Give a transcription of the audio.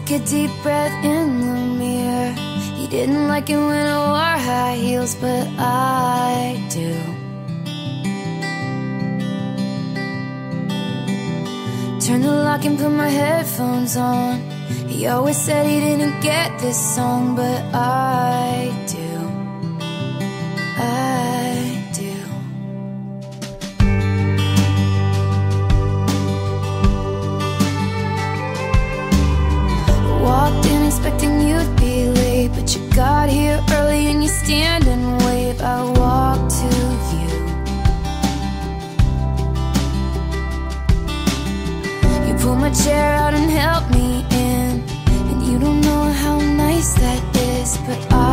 Took a deep breath in the mirror. You didn't like it when I wore high heels, but I do. Turned the lock and put my headphones on. He always said he didn't get this song, but I do. I do. Walked in expecting you'd be late, but you got here early and you stand and wave. I walked to you. You pulled my chair out and helped me in, and you don't know how nice that is, but